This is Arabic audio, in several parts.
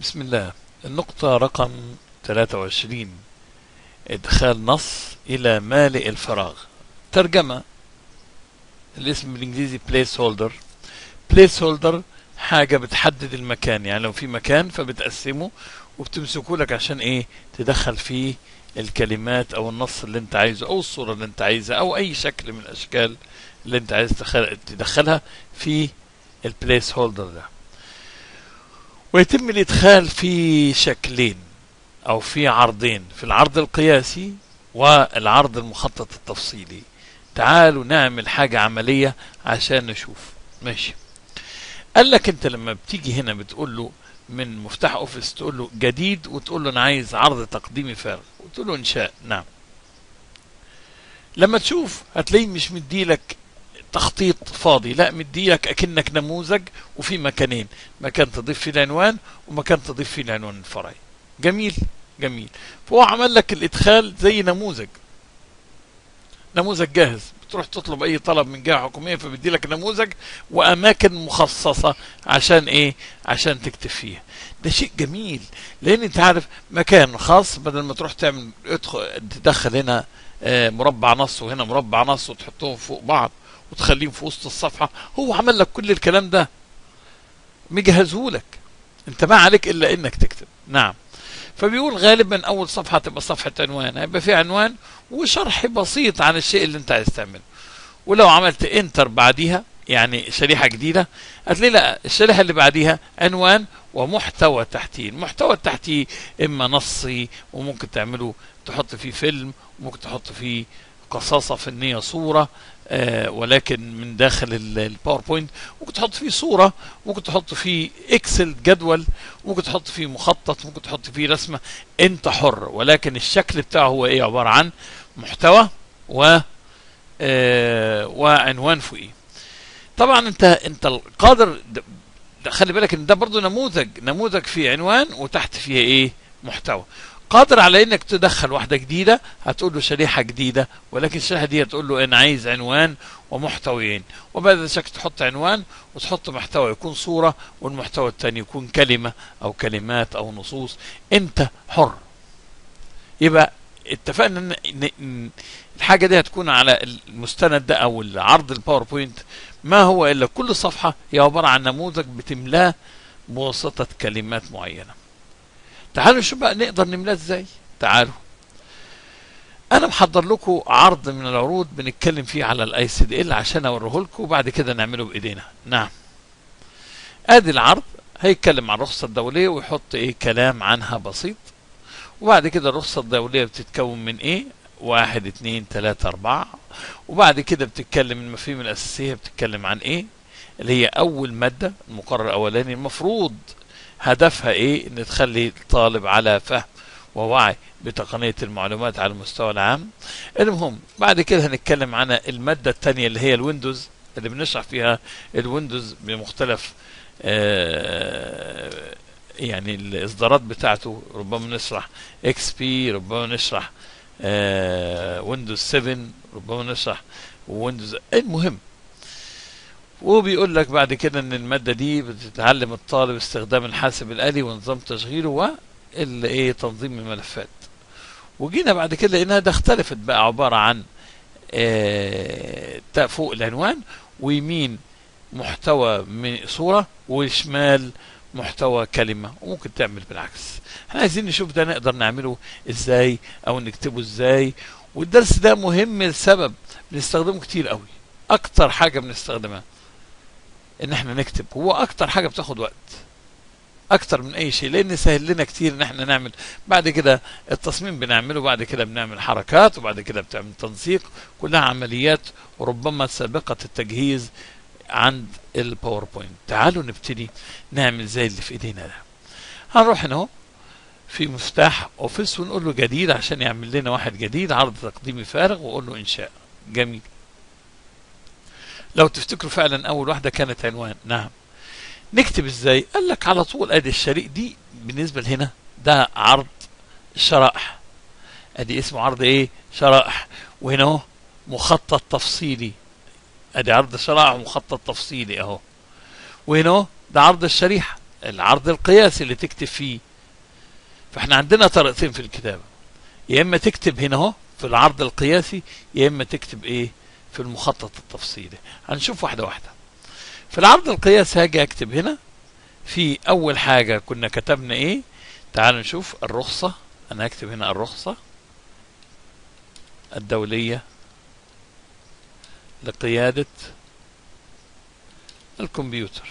بسم الله. النقطة رقم 23: إدخال نص إلى مالئ الفراغ. ترجمة: الاسم بالإنجليزي place holder. place holder حاجة بتحدد المكان، يعني لو في مكان فبتقسمه وبتمسكه لك عشان إيه؟ تدخل فيه الكلمات أو النص اللي أنت عايزه أو الصورة اللي أنت عايزها أو أي شكل من الأشكال اللي أنت عايز تدخلها في البليس هولدر ده. ويتم الإدخال في شكلين أو في عرضين، في العرض القياسي والعرض المخطط التفصيلي. تعالوا نعمل حاجة عملية عشان نشوف. ماشي. قال لك أنت لما بتيجي هنا بتقول له من مفتاح أوفيس، تقول له جديد وتقول له أنا عايز عرض تقديمي فارغ وتقول له إنشاء. نعم. لما تشوف هتلاقيه مش مديلك تخطيط فاضي، لا مديلك اكنك نموذج وفي مكانين، مكان تضيف فيه العنوان ومكان تضيف فيه العنوان الفرعي. جميل جميل. فهو عمل لك الادخال زي نموذج جاهز، بتروح تطلب اي طلب من جهه حكوميه فبيدي لك نموذج واماكن مخصصه عشان ايه؟ عشان تكتب فيها. ده شيء جميل، لان انت عارف مكان خاص بدل ما تروح تعمل تدخل هنا مربع نص وهنا مربع نص وتحطهم فوق بعض وتخليهم في وسط الصفحة. هو عمل لك كل الكلام ده، مجهزهولك، انت ما عليك الا انك تكتب. نعم. فبيقول غالبا اول صفحة تبقى صفحة عنوان، هيبقى فيها عنوان وشرح بسيط عن الشيء اللي انت عايز تعمله. ولو عملت انتر بعديها يعني شريحة جديدة، هتلاقي لا الشريحة اللي بعديها عنوان ومحتوى تحتيه. المحتوى التحتيه اما نصي وممكن تعمله تحط فيه فيلم، وممكن تحط فيه قصاصة فنية صورة ولكن من داخل الباوربوينت، ممكن تحط فيه صورة، ممكن تحط فيه اكسل جدول، ممكن تحط فيه مخطط، ممكن تحط فيه رسمة. انت حر، ولكن الشكل بتاعه هو ايه؟ عبارة عن محتوى وعنوان فوقيه. طبعا انت القادر خلي بالك ان ده برضو نموذج فيه عنوان وتحت فيه ايه؟ محتوى. قادر على انك تدخل واحده جديده، هتقول له شريحه جديده، ولكن الشريحه دي هتقول له انا عايز عنوان ومحتويين، وبعد ذلك تحط عنوان وتحط محتوى يكون صوره، والمحتوى الثاني يكون كلمه او كلمات او نصوص. انت حر. يبقى اتفقنا ان الحاجه دي هتكون على المستند ده او العرض الباوربوينت ما هو الا كل صفحه هي عباره عن نموذج بتملاه بواسطه كلمات معينه. تعالوا نشوف بقى نقدر نملاه ازاي. تعالوا، انا محضر لكم عرض من العروض بنتكلم فيه على الاي سي دي ال عشان اوريه لكم وبعد كده نعمله بايدينا. نعم. ادي العرض، هيتكلم عن الرخصه الدوليه ويحط ايه؟ كلام عنها بسيط. وبعد كده الرخصه الدوليه بتتكون من ايه؟ 1 2 3 4. وبعد كده بتتكلم المفاهيم الاساسيه، بتتكلم عن ايه؟ اللي هي اول ماده، المقرر الاولاني، المفروض هدفها ايه؟ ان تخلي الطالب على فهم ووعي بتقنية المعلومات على المستوى العام. المهم بعد كده هنتكلم عن المادة الثانية اللي هي الويندوز، اللي بنشرح فيها الويندوز بمختلف يعني الاصدارات بتاعته. ربما نشرح اكس بي، ربما نشرح ويندوز 7، ربما نشرح ويندوز. المهم، وبيقول لك بعد كده ان الماده دي بتتعلم الطالب استخدام الحاسب الالي ونظام تشغيله وايه؟ تنظيم الملفات. وجينا بعد كده لانها ده اختلفت بقى، عباره عن فوق العنوان ويمين محتوى من صوره وشمال محتوى كلمه، وممكن تعمل بالعكس. احنا عايزين نشوف ده نقدر نعمله ازاي او نكتبه ازاي. والدرس ده مهم لسبب بنستخدمه كتير قوي. اكتر حاجه بنستخدمها ان احنا نكتب، هو اكتر حاجه بتاخد وقت اكتر من اي شيء، لان سهل لنا كتير ان احنا نعمل بعد كده التصميم بنعمله، بعد كده بنعمل حركات، وبعد كده بتعمل تنسيق، كلها عمليات وربما سابقه التجهيز عند الباوربوينت. تعالوا نبتدي نعمل زي اللي في ايدينا ده. هنروح هنا في مفتاح اوفيس ونقول له جديد عشان يعمل لنا واحد جديد، عرض تقديمي فارغ، واقول له انشاء. جميل. لو تفتكروا فعلا اول واحده كانت عنوان. نعم. نكتب ازاي؟ قال لك على طول ادي الشريط دي بالنسبه لهنا ده عرض شرائح، ادي اسمه عرض ايه؟ شرائح. وهنا اهو مخطط تفصيلي، ادي عرض شرائح ومخطط تفصيلي اهو. وهنا اهو ده عرض الشريحه العرض القياسي اللي تكتب فيه. فاحنا عندنا طريقتين في الكتابة، يا اما تكتب هنا اهو في العرض القياسي، يا اما تكتب ايه في المخطط التفصيلي. هنشوف واحدة واحدة. في العرض القياسي هاجي اكتب هنا في اول حاجة كنا كتبنا ايه. تعالوا نشوف الرخصة. انا هكتب هنا الرخصة الدولية لقيادة الكمبيوتر.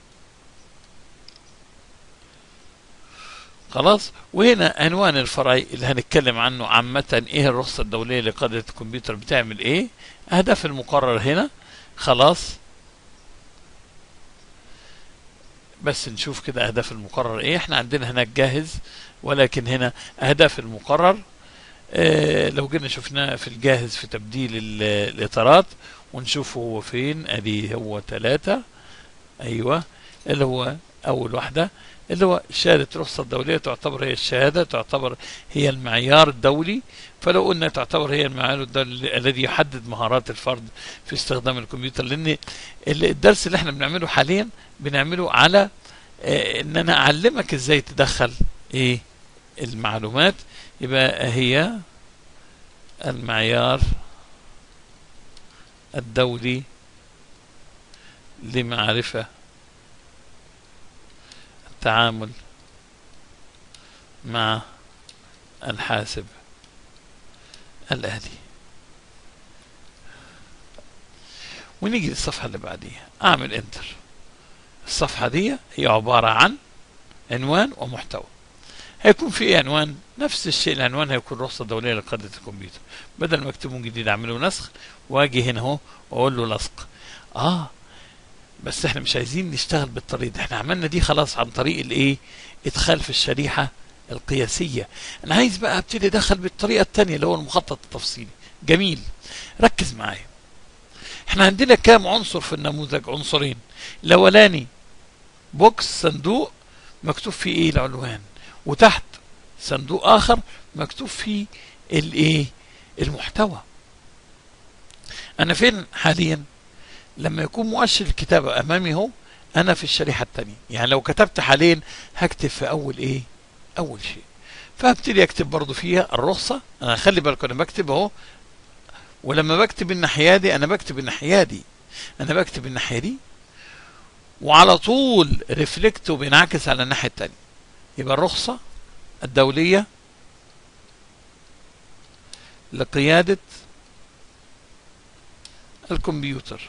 خلاص. وهنا عنوان الفرعي اللي هنتكلم عنه عامة، ايه الرخصة الدولية لقيادة الكمبيوتر بتعمل ايه، اهداف المقرر هنا. خلاص. بس نشوف كده اهداف المقرر ايه. احنا عندنا هناك جاهز، ولكن هنا اهداف المقرر لو جينا شفناه في الجاهز في تبديل الاطارات ونشوفه هو فين. ادي هو 3. ايوه، اللي هو اول واحدة اللي هو شهادة رخصة دولية، تعتبر هي الشهادة، تعتبر هي المعيار الدولي. فلو قلنا تعتبر هي المعيار الدولي الذي يحدد مهارات الفرد في استخدام الكمبيوتر، لان الدرس اللي احنا بنعمله حاليا بنعمله على ان انا اعلمك ازاي تدخل ايه المعلومات. يبقى هي المعيار الدولي لمعرفة التعامل مع الحاسب الآلي. ونيجي للصفحة اللي بعديها، اعمل انتر. الصفحة دي هي عبارة عن عنوان ومحتوى. هيكون في عنوان نفس الشيء، العنوان هيكون رخصة دولية لقيادة الكمبيوتر. بدل ما اكتبه جديد اعمله نسخ، واجي هنا اهو واقول له لصق. بس احنا مش عايزين نشتغل بالطريقة دي، احنا عملنا دي خلاص عن طريق الايه، ادخال في الشريحة القياسية. انا عايز بقى ابتدي ادخل بالطريقة التانية اللي هو المخطط التفصيلي. جميل، ركز معايا. احنا عندنا كام عنصر في النموذج؟ عنصرين. الاولاني بوكس، صندوق مكتوب فيه ايه العنوان، وتحت صندوق اخر مكتوب فيه الايه المحتوى. انا فين حاليا؟ لما يكون مؤشر الكتابة امامي اهو، انا في الشريحة التانية. يعني لو كتبت حاليا هكتب في اول ايه، اول شيء. فهبتدي اكتب برضو فيها الرخصة. انا خلي بالك انا بكتب اهو، ولما بكتب الناحية دي انا بكتب الناحية دي، انا بكتب الناحية دي، وعلى طول ريفلكت وبينعكس على الناحية التانية. يبقى الرخصة الدولية لقيادة الكمبيوتر.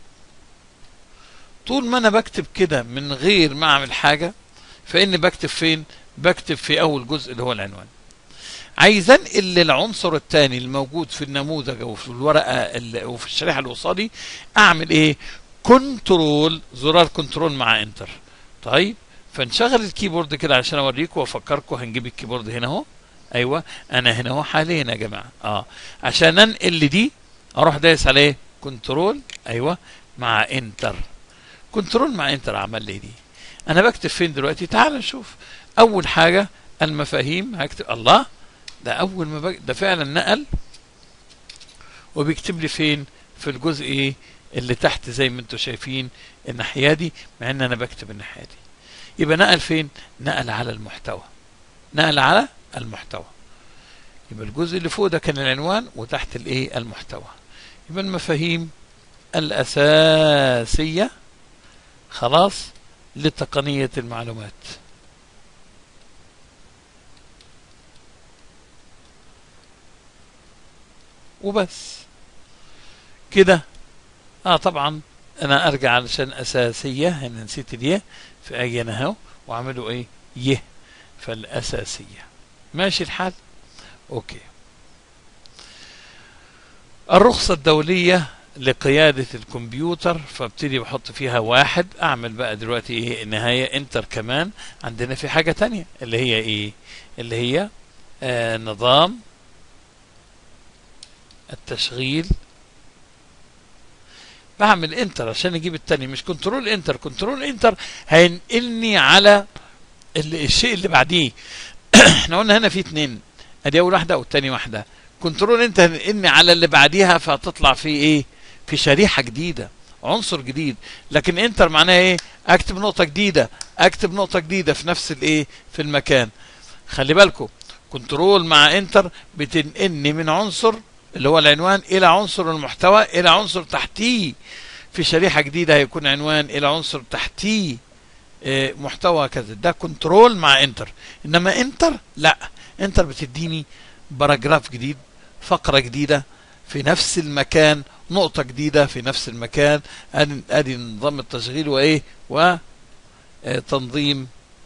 طول ما انا بكتب كده من غير ما اعمل حاجة، فاني بكتب فين؟ بكتب في اول جزء اللي هو العنوان. عايز انقل للعنصر الثاني الموجود في النموذج او في الورقة او في الشريحة اللي قصادي، اعمل ايه؟ كنترول، زرار كنترول مع انتر. طيب، فنشغل الكيبورد كده عشان اوريكم وافكركم. هنجيب الكيبورد هنا اهو. ايوه، انا هنا اهو حاليا يا جماعه. عشان انقل لدي اروح دايس عليه كنترول، ايوه، مع انتر. كنترول مع انتر عمل لي دي. انا بكتب فين دلوقتي؟ تعال نشوف. اول حاجه المفاهيم، هكتب الله. ده اول ما ده فعلا نقل وبيكتب لي فين؟ في الجزء ايه اللي تحت زي ما انتم شايفين الناحيه دي، مع ان انا بكتب الناحيه دي. يبقى نقل فين؟ نقل على المحتوى. نقل على المحتوى. يبقى الجزء اللي فوق ده كان العنوان، وتحت الايه المحتوى. يبقى المفاهيم الأساسية خلاص لتقنية المعلومات. وبس كده. طبعا انا ارجع علشان اساسية، انا نسيت اليه، فاجي انا اهو واعمله ايه؟ يه. فالاساسية. ماشي الحال؟ اوكي. الرخصة الدولية لقيادة الكمبيوتر، فابتدي بحط فيها 1. اعمل بقى دلوقتي ايه النهاية؟ انتر. كمان عندنا في حاجة تانية اللي هي ايه؟ اللي هي نظام التشغيل. بعمل انتر عشان اجيب التاني، مش كنترول انتر. كنترول انتر هينقلني على الشيء اللي بعديه. احنا قلنا هنا في 2، ادي اول واحدة والتاني واحدة. كنترول انتر هينقلني على اللي بعديها، فهتطلع في ايه؟ في شريحة جديدة. عنصر جديد. لكن انتر معناها ايه؟ اكتب نقطة جديدة، اكتب نقطة جديدة في نفس الايه، في المكان. خلي بالكم كنترول مع انتر بتنقلني من عنصر اللي هو العنوان الى عنصر المحتوى الى عنصر تحتيه في شريحة جديدة هيكون عنوان الى عنصر تحتيه محتوى كذا. ده كنترول مع انتر. انما انتر لا، انتر بتديني باراجراف جديد، فقرة جديدة في نفس المكان، نقطة جديدة في نفس المكان. ادي نظام التشغيل وايه وتنظيم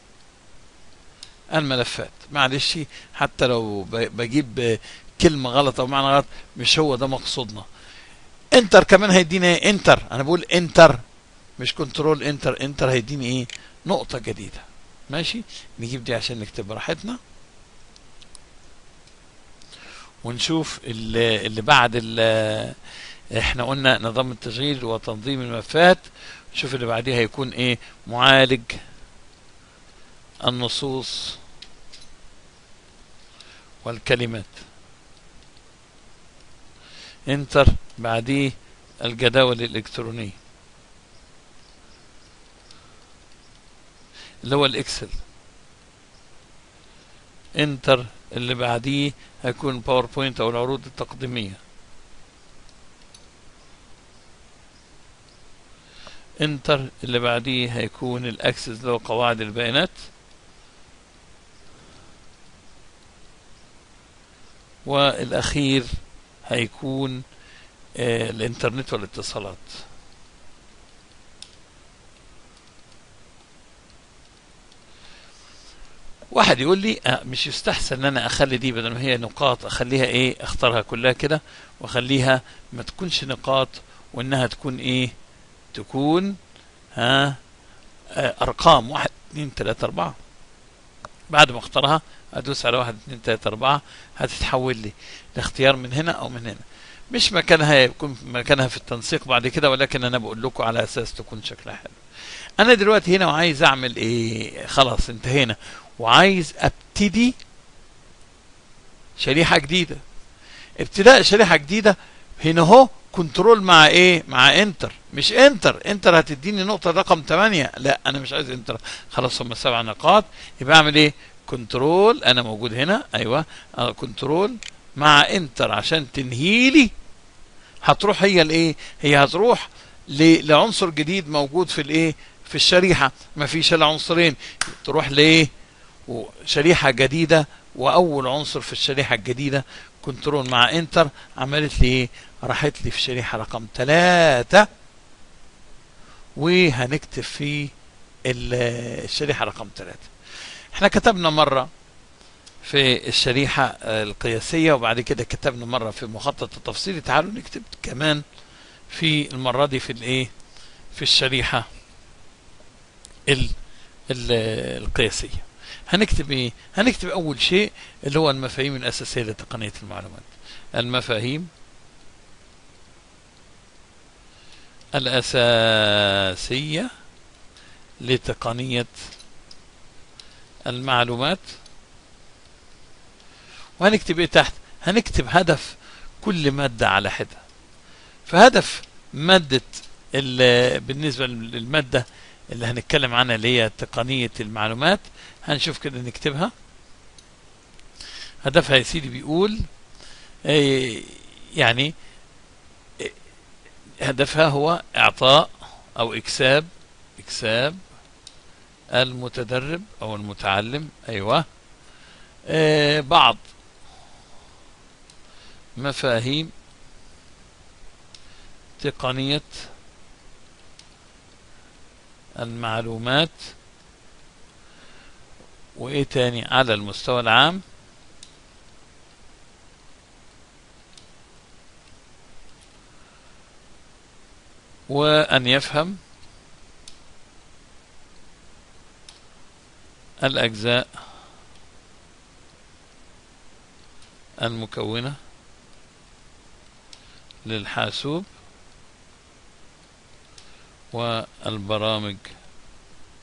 الملفات. معلش حتى لو بجيب كلمة غلط او معنى غلط مش هو ده مقصودنا. انتر كمان هيديني ايه؟ انتر، انا بقول انتر مش كنترول انتر. انتر هيديني ايه؟ نقطة جديدة. ماشي، نجيب دي عشان نكتب براحتنا ونشوف اللي بعد احنا قلنا نظام التشغيل وتنظيم الملفات. نشوف اللي بعديه هيكون ايه؟ معالج النصوص والكلمات. انتر بعديه الجداول الالكترونية اللي هو الاكسل. انتر اللي بعديه هيكون باوربوينت او العروض التقديمية. انتر اللي بعديه هيكون الاكسس اللي هو قواعد البيانات. والاخير هيكون الانترنت والاتصالات. واحد يقول لي مش يستحسن ان انا اخلي دي بدل ما هي نقاط اخليها ايه؟ اختارها كلها كده واخليها ما تكونش نقاط، وانها تكون ايه؟ تكون ارقام 1 2 3 4. بعد ما اختارها ادوس على 1 2 3 4 هتتحول لي الاختيار من هنا او من هنا. مش مكانها يكون مكانها في التنسيق بعد كده، ولكن انا بقول لكم على اساس تكون شكلها حلو. انا دلوقتي هنا وعايز اعمل ايه؟ خلاص انتهينا وعايز ابتدي شريحة جديدة. ابتداء شريحة جديدة هنا اهو كنترول مع ايه؟ مع انتر. مش انتر هتديني نقطة رقم 8. لا انا مش عايز انتر، خلاص هم 7 نقاط. يبقى اعمل ايه؟ كنترول، انا موجود هنا ايوه، كنترول مع انتر عشان تنهيلي. هتروح هي الايه؟ هي هتروح لعنصر جديد موجود في الايه؟ في الشريحة. ما فيش الا عنصرين، تروح لايه؟ وشريحة جديدة واول عنصر في الشريحة الجديدة كنترول مع انتر عملت لي ايه؟ راحت لي في شريحة رقم 3 وهنكتب في الشريحة رقم 3. احنا كتبنا مرة في الشريحة القياسية وبعد كده كتبنا مرة في مخطط التفصيلي. تعالوا نكتب كمان في المرة دي في الايه؟ في الشريحة القياسية. هنكتب ايه؟ هنكتب اول شيء اللي هو المفاهيم الاساسية لتقنية المعلومات. المفاهيم الاساسية لتقنية المعلومات. وهنكتب ايه تحت؟ هنكتب هدف كل مادة على حدة. فهدف مادة بالنسبة للمادة اللي هنتكلم عنها اللي هي تقنية المعلومات، هنشوف كده نكتبها. هدفها يا سيدي بيقول يعني هدفها هو اعطاء او اكساب المتدرب او المتعلم ايوه بعض مفاهيم تقنية المعلومات. وايه تاني؟ على المستوى العام وان يفهم الاجزاء المكونة للحاسوب والبرامج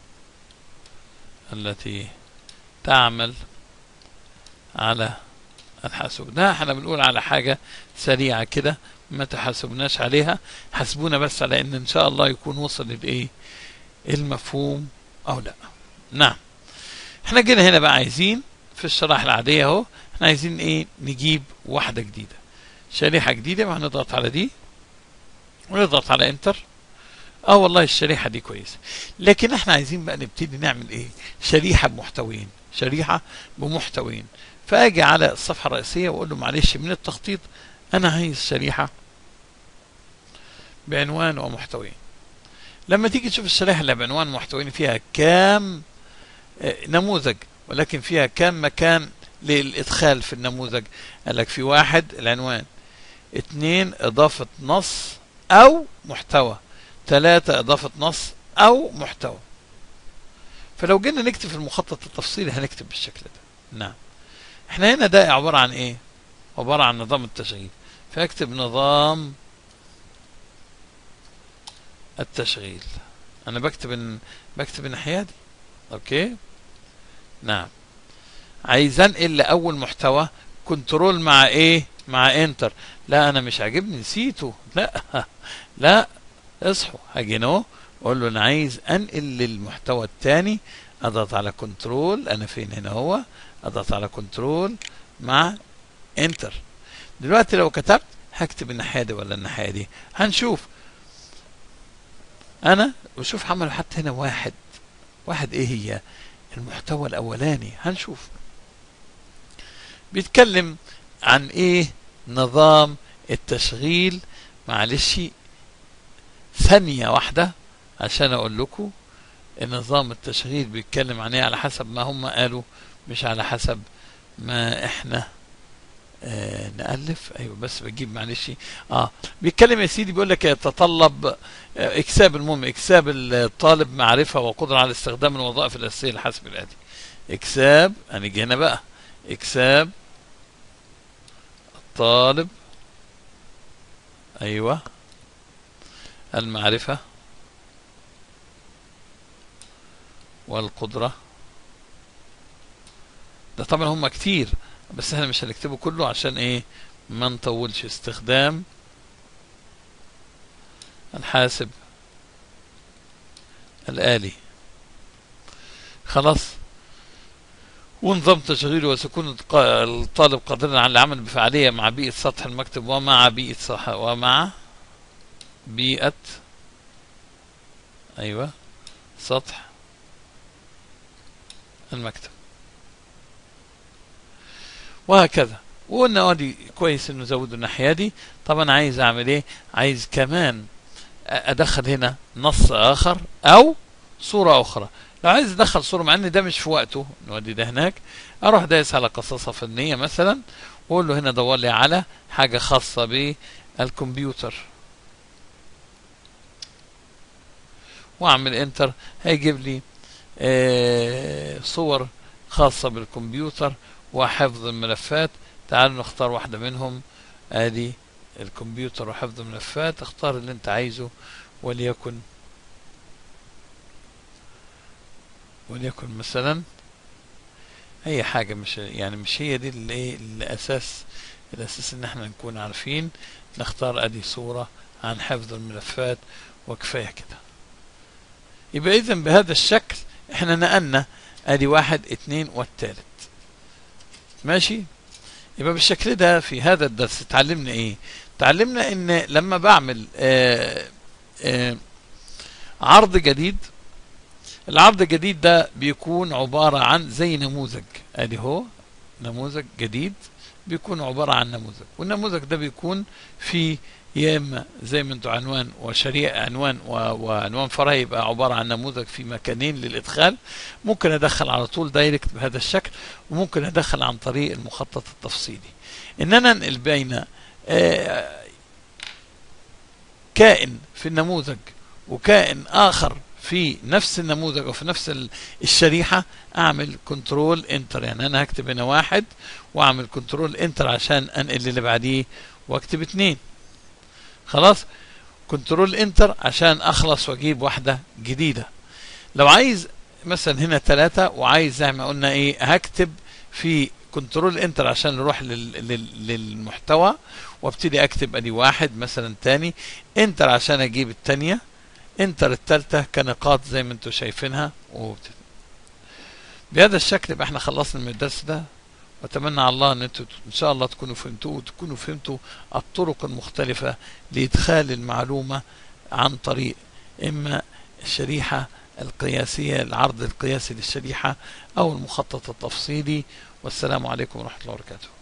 التي تعمل على الحاسوب. ده احنا بنقول على حاجة سريعة كده، ما تحاسبناش عليها، حاسبونا بس على ان شاء الله يكون وصل الايه المفهوم او لا. نعم. احنا جينا هنا بقى عايزين في الشرائح العادية اهو، احنا عايزين ايه؟ نجيب واحدة جديدة، شريحة جديدة، وهنضغط على دي ونضغط على انتر. والله الشريحة دي كويسة، لكن احنا عايزين بقى نبتدي نعمل ايه؟ شريحة بمحتوين، شريحة بمحتوين. فاجي على الصفحة الرئيسية واقول له معلش من التخطيط انا عايز شريحة بعنوان ومحتوين. لما تيجي تشوف الشريحة اللي بعنوان ومحتوين فيها كام نموذج، ولكن فيها كام مكان للإدخال في النموذج؟ قال لك في 1 العنوان، 2 إضافة نص أو محتوى، 3 إضافة نص أو محتوى. فلو جينا نكتب في المخطط التفصيلي هنكتب بالشكل ده. نعم. احنا هنا ده عبارة عن ايه؟ عبارة عن نظام التشغيل، فاكتب نظام التشغيل. انا بكتب الناحية دي. اوكي. نعم. عايز انقل لاول محتوى، كنترول مع ايه؟ مع انتر. لا انا مش عاجبني، نسيته. لا لا، اصحوا. هاجي هنا اقول له انا عايز انقل للمحتوى الثاني، اضغط على كنترول. انا فين هنا؟ هو اضغط على كنترول مع انتر. دلوقتي لو كتبت هكتب الناحيه دي ولا الناحيه دي؟ هنشوف. انا وشوف عملوا حتى هنا واحد ايه هي المحتوى الاولاني؟ هنشوف بيتكلم عن ايه نظام التشغيل. معلش ثانية واحدة عشان اقول لكم النظام التشغيل بيتكلم عن ايه على حسب ما هم قالوا، مش على حسب ما احنا نألف. ايوه بس بجيب معلش. بيتكلم يا سيدي، بيقول لك يتطلب اكساب، المهم اكساب الطالب معرفة وقدرة على استخدام الوظائف الأساسية لحسب الآتي. اكساب، هنيجي هنا بقى، اكساب الطالب، ايوه، المعرفة والقدرة. ده طبعا هم كتير بس احنا مش هنكتبه كله عشان ايه ما نطولش. استخدام الحاسب الآلي، خلاص. ونظام تشغيله وسكون الطالب قادرا على العمل بفعالية مع بيئة سطح المكتب ومع بيئة ايوه سطح المكتب، وهكذا. وقلنا دي كويس انه زودوا الناحية دي. طبعا عايز اعمل ايه؟ عايز كمان ادخل هنا نص اخر او صورة اخرى. لو عايز ادخل صورة، مع ان ده مش في وقته، نودي ده هناك، اروح دايس على قصاصة فنية مثلا واقول له هنا دور لي على حاجة خاصة بالكمبيوتر، واعمل انتر. هيجيب لي صور خاصة بالكمبيوتر وحفظ الملفات. تعالوا نختار واحدة منهم. ادي الكمبيوتر وحفظ الملفات، اختار اللي انت عايزه، وليكن مثلا اي حاجة، مش هي دي الاساس ان احنا نكون عارفين. نختار ادي صورة عن حفظ الملفات وكفاية كده. يبقى اذا بهذا الشكل احنا نقلنا ادي 1 2 والثالث. ماشي. يبقى بالشكل ده في هذا الدرس تعلمنا ايه؟ تعلمنا ان لما بعمل عرض جديد، العرض الجديد ده بيكون عبارة عن زي نموذج. ادي هو نموذج جديد بيكون عبارة عن نموذج، والنموذج ده بيكون في يا اما زي ما انتوا عنوان وشريحة، وعنوان فرعي، يبقى عبارة عن نموذج في مكانين للإدخال. ممكن أدخل على طول دايركت بهذا الشكل، وممكن أدخل عن طريق المخطط التفصيلي. إن أنا أنقل بين كائن في النموذج وكائن آخر في نفس النموذج وفي نفس الشريحة، أعمل كنترول انتر. يعني أنا هكتب هنا 1 وأعمل كنترول انتر عشان أنقل اللي بعديه، واكتب 2. خلاص. كنترول انتر عشان اخلص واجيب واحدة جديدة. لو عايز مثلا هنا 3 وعايز زي ما قلنا ايه، هكتب في كنترول انتر عشان نروح للمحتوى، وابتدي اكتب ادي واحد مثلا، تاني انتر عشان اجيب التانية، انتر التالتة كنقاط زي ما انتم شايفينها. بهذا الشكل يبقى احنا خلصنا من الدرس ده، واتمنى على الله ان انتم ان شاء الله تكونوا فهمتوه، وتكونوا فهمتوا الطرق المختلفة لادخال المعلومة عن طريق اما الشريحة القياسية، العرض القياسي للشريحة، او المخطط التفصيلي. والسلام عليكم ورحمة الله وبركاته.